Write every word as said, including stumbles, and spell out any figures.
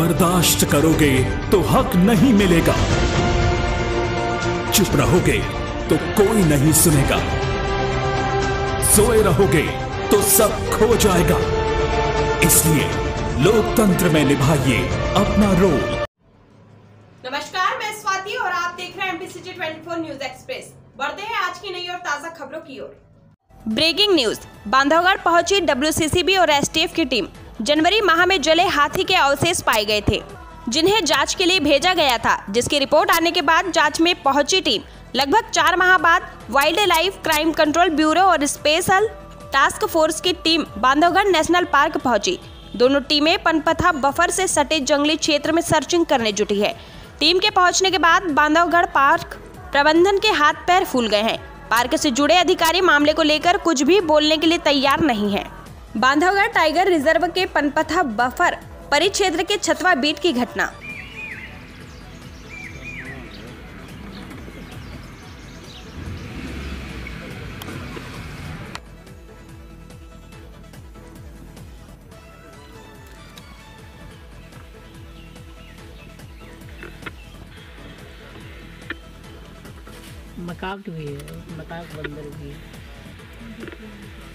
बर्दाश्त करोगे तो हक नहीं मिलेगा, चुप रहोगे तो कोई नहीं सुनेगा, सोए रहोगे तो सब खो जाएगा। इसलिए लोकतंत्र में निभाइए अपना रोल। नमस्कार, मैं स्वाति और आप देख रहे हैं एमपीसीजी चौबीस न्यूज एक्सप्रेस। बढ़ते हैं आज की नई और ताजा खबरों की ओर। ब्रेकिंग न्यूज, बांधवगढ़ पहुंची डब्ल्यूसीसीबी और एसटीएफ की टीम। जनवरी माह में जले हाथी के अवशेष पाए गए थे, जिन्हें जांच के लिए भेजा गया था, जिसकी रिपोर्ट आने के बाद जांच में पहुंची टीम लगभग चार माह बाद wildlife crime control bureau और स्पेशल टास्क फोर्स की टीम बांधवगढ़ नेशनल पार्क पहुंची। दोनों टीमें पनपथा बफर से सटे जंगली क्षेत्र में सर्चिंग करने जुटी है। टीम के पहुंचने के बाद बांधवगढ़ पार्क प्रबंधन के हाथ पैर फूल गए हैं। पार्क से जुड़े अधिकारी मामले को लेकर कुछ भी बोलने के लिए तैयार नहीं है। बांधवगढ़ टाइगर रिजर्व के पनपथा बफर परिक्षेत्र के छतवा बीट की घटना। मकाक भी है, मकाक बंदर भी है।